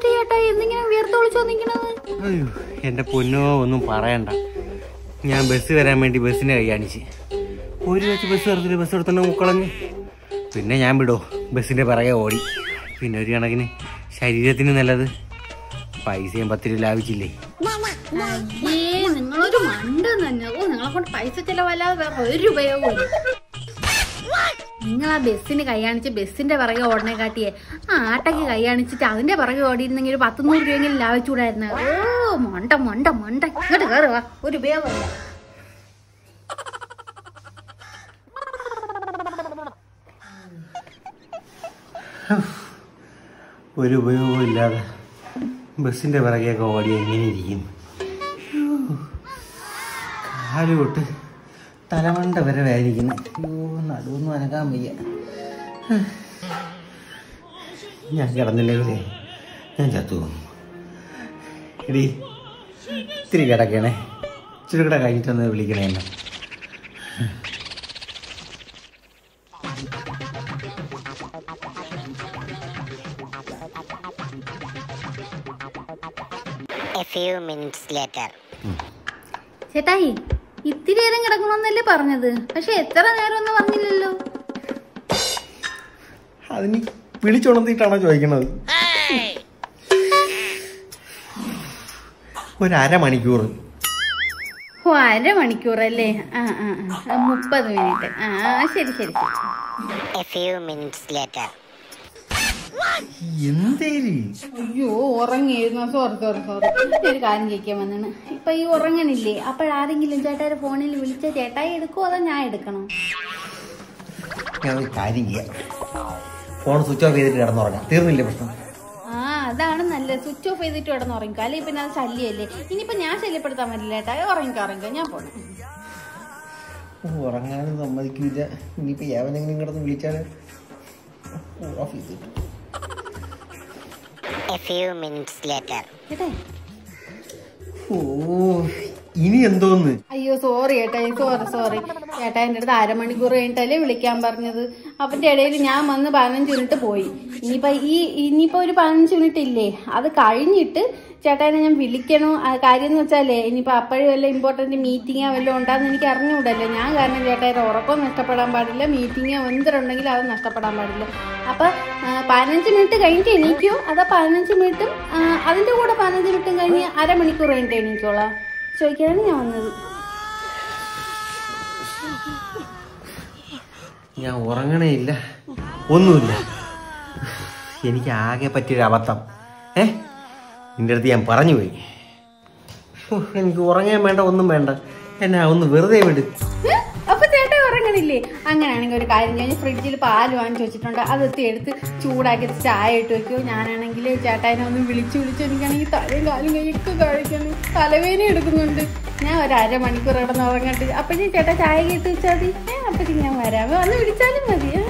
അയ്യോ എന്റെ പൊന്നോ ഒന്നും പറയണ്ട. ഞാൻ ബസ് വരാൻ വേണ്ടി ബസ്സിനെ കൈയാണിച്ച് ഒരു വെച്ച് ബസ് എടുത്തിട്ട് ബസ് എടുത്തോണ്ട് മുക്കളഞ്ഞ്. പിന്നെ ഞാൻ വിടോ ബസ്സിന്റെ പിറകെ ഓടി. പിന്നെ ഒരു കണക്കിന് ശരീരത്തിന് നല്ലത്. പൈസയും 10 രൂപ ലാഭിച്ചില്ലേ. നിങ്ങളൊരു മണ്ട തന്നെ. നിങ്ങളെ കൊണ്ട് പൈസ ചെലവല്ലാതെ വേറെ ഒരു ഉപയോഗവും. നിങ്ങൾ ആ ബസ്സിന് കൈയാണിച്ച് ബസ്സിന്റെ പിറകെ ഓടനെ കാട്ടിയേ ആ ആട്ടയ്ക്ക് കൈയാണിച്ചിട്ട് അതിന്റെ പിറകെ ഓടിയിരുന്നെങ്കിൽ 100-100 രൂപയെങ്കിലും ലാഭിച്ചൂടായിരുന്നു. ഓ മൊണ്ട മൊണ്ട മൊണ്ട ഇങ്ങോട്ട് കയറുക. ഒരു ഉപയോഗമില്ല. ഒരു ഉപയോഗവും ഇല്ലാതെ ബസ്സിന്റെ പിറകെയൊക്കെ ഓടി എങ്ങനെ ഇരിക്കും. കാല് തൊട്ട് തലമണ്ട വരെ വേദനിക്കുന്നു. നടുവൊന്നും അനക്കാൻ വയ്യ. ഞാൻ കിടന്നില്ലേ ഞാൻ ചത്തു. എടി ഇത്തിരി കിടക്കണേ. ഇച്ചിരി കൂടെ കഴിഞ്ഞിട്ടൊന്ന് വിളിക്കണേ എന്നെ. ചേട്ടായി ഇത്തിരി നേരം കിടക്കണമെന്നല്ലേ പറഞ്ഞത്. പക്ഷെ എത്ര നേരം ഒന്നും പറഞ്ഞില്ലല്ലോ. അതിന് വിളിച്ചുണർത്തിട്ടാണോ ചോദിക്കണത്? ഒരു അരമണിക്കൂർ. ഓ അരമണിക്കൂറല്ലേ? 30 മിനിറ്റ്. ശരി ശരി ശരി. അയ്യോ ഉറങ്ങിയിരുന്നു. സോറി. ഒരു കാര്യം ചോദിക്കാൻ വന്നാണ്. ഇപ്പൊ ഈ ഉറങ്ങണില്ലേ? അപ്പോഴാരെങ്കിലും ചേട്ടായുടെ ഫോണിൽ വിളിച്ച ചേട്ടായി എടുക്കുമോ അതോ ഞാൻ എടുക്കണം? ഞാൻ ഒരു കാര്യം ചെയ്യാം. ഫോൺ സ്വിച്ച് ഓഫ് ചെയ്തിട്ട് കിടന്നുറങ്ങാം. തീർന്നില്ലേ പ്രശ്നം? അതാണ് നല്ലത്. സ്വിച്ച് ഓഫ് ചെയ്തിട്ട് കിടന്നുറങ്ങിക്കോ. അല്ലെങ്കിൽ പിന്നെ അത് ശല്യല്ലേ. ഇനിയിപ്പോ ഞാൻ ശല്യപ്പെടുത്താൻ പറ്റില്ല ചേട്ടായി. ഉറങ്ങിക്കോ. ഞാൻ പോണം. ഉറങ്ങാനും സമ്മതിക്കില്ല. ഇനിയിപ്പോ ഏവനെങ്കിലും കിടന്ന് വിളിച്ചാല് ഓഫ് ചെയ്തിട്ട്. ഇനി എന്തോന്ന്? അയ്യോ സോറി ചേട്ടായി. സോറി ചേട്ടാ. എൻ്റെ അടുത്ത് അരമണിക്കൂർ കഴിഞ്ഞിട്ടല്ലേ വിളിക്കാൻ പറഞ്ഞത്. അപ്പന്റെ ഇടയിൽ ഞാൻ വന്ന് 15 മിനിറ്റ് പോയി. ഇനിയിപ്പോ ഒരു 15 മിനിറ്റ് ഇല്ലേ? അത് കഴിഞ്ഞിട്ട് ചേട്ടാനെ ഞാൻ വിളിക്കണോ? കാര്യം എന്ന് വെച്ചാലേ ഇനിയിപ്പോ അപ്പോഴും വല്ല ഇമ്പോർട്ടന്റ് മീറ്റിങ്ങോ വല്ലതും ഉണ്ടാകുന്ന എനിക്ക് അറിഞ്ഞുകൂടല്ലോ. ഞാൻ കാരണം ചേട്ടായുടെ ഉറക്കം നഷ്ടപ്പെടാൻ പാടില്ല. മീറ്റിങ്ങോ എന്തുണ്ടെങ്കിലും അത് നഷ്ടപ്പെടാൻ പാടില്ല. അപ്പൊ 15 മിനിറ്റ് കഴിഞ്ഞിട്ട് എണീക്കോ അതോ 15 മിനിറ്റും അതിന്റെ കൂടെ 15 മിനിറ്റും കഴിഞ്ഞ് അരമണിക്കൂർ കഴിഞ്ഞിട്ട് എണീക്കോളാം ചോദിക്കാനാണ് ഞാൻ വന്നത്. ഞാൻ ഉറങ്ങണേ ഇല്ല, ഒന്നുമില്ല. എനിക്ക് ആകെ പറ്റിയൊരു അബദ്ധം. നിന്റെ അടുത്ത് ഞാൻ പറഞ്ഞു പോയി. എനിക്ക് ഉറങ്ങാൻ വേണ്ട, ഒന്നും വേണ്ട. എന്നെ ഒന്ന് വെറുതെ വിട്. അപ്പൊ ചേട്ടാ ഉറങ്ങണില്ലേ? അങ്ങനെയാണെങ്കിൽ ഒരു കാര്യം കഴിഞ്ഞ് ഫ്രിഡ്ജിൽ പാല് വാങ്ങിച്ചു വെച്ചിട്ടുണ്ട്. അതെത്തി എടുത്ത് ചൂടാക്കി ചായ ഇട്ട് വെക്കോ. ഞാനാണെങ്കിൽ ചേട്ടായിനെ ഒന്ന് വിളിച്ചു എനിക്കാണെങ്കിൽ തലയും കാലും കൈയൊക്കെ കഴിക്കണം. തലവേദന എടുക്കുന്നുണ്ട്. ഞാൻ ഒരു അരമണിക്കൂർ കിടന്ന് ഉറങ്ങട്ടെ. അപ്പോഴേ ചേട്ടാ ചായ ഇട്ട് വെച്ചാൽ മതി. അപ്പോഴേക്കും ഞാൻ വരാം. വന്ന് വിളിച്ചാലും മതി.